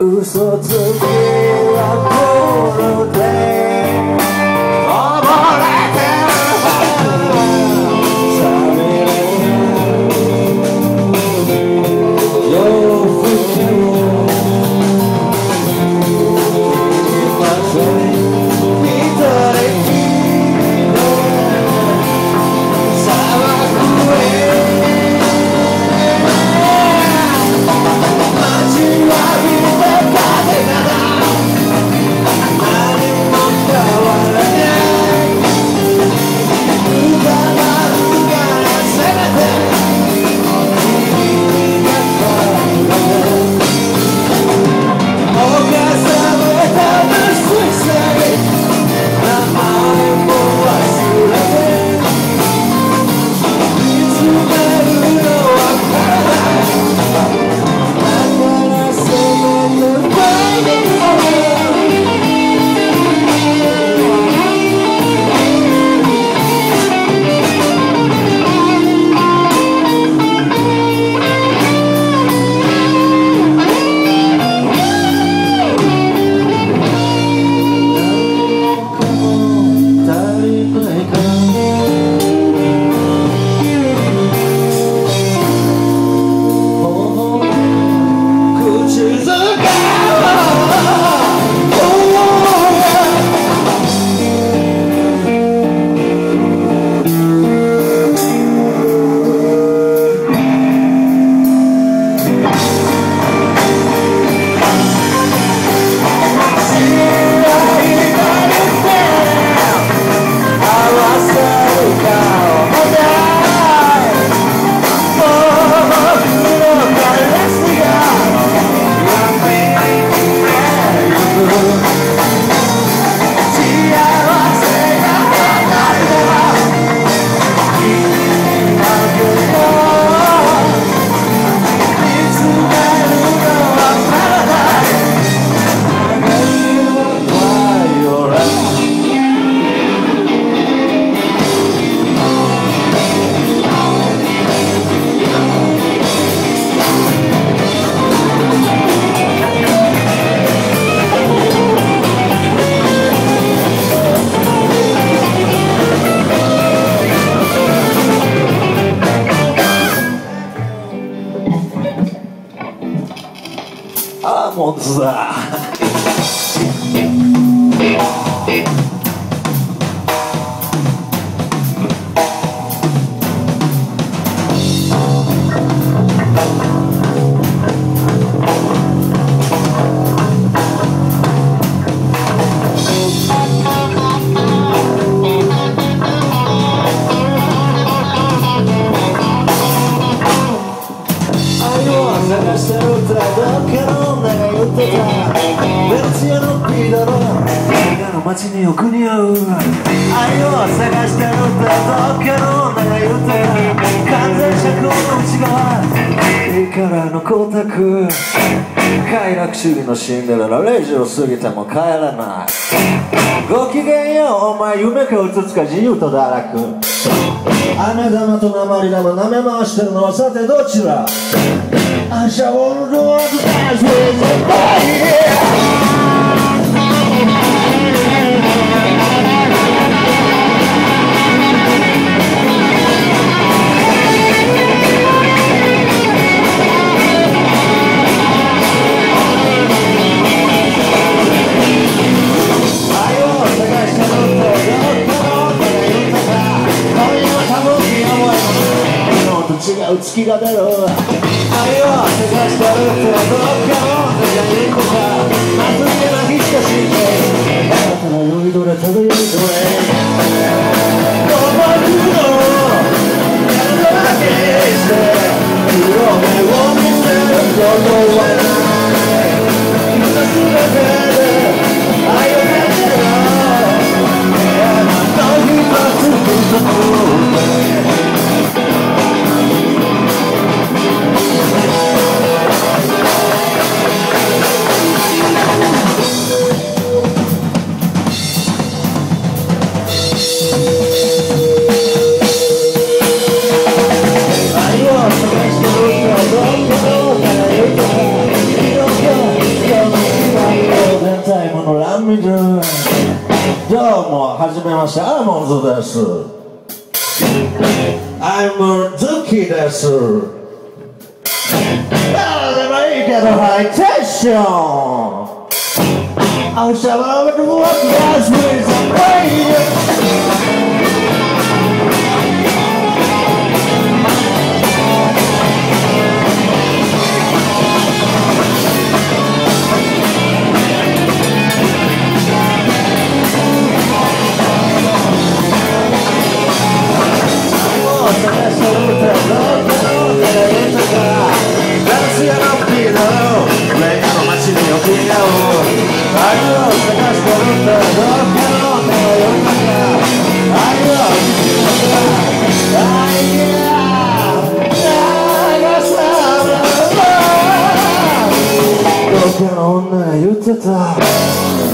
嘘つきは心で溺れてアーモンズだ。探してるってどっかの女が言ってたベネチアのビーだろ映画の街によく似合う愛を探してるってどっかの女が言ってた完全車高の内側いいからの光沢快楽主義のシンデレラ0時を過ぎても帰らないごきげんようお前夢かうつつか自由と堕落飴玉と鉛玉舐め回してるのはさてどちらI shall all do all the dance with my body. 違う月が出る愛を探してるってどっかの女が言うことまずげな日しかしないだから酔いどれ漂いどれ孤独の体だけして黒目を見せることはない今すべてで愛を感じろあの日はつくと愛を探してるはじめましてアーモンズです。I'm Zuki です。どうでもいいけどハイテンション。I wish I would walk as with a radio. You're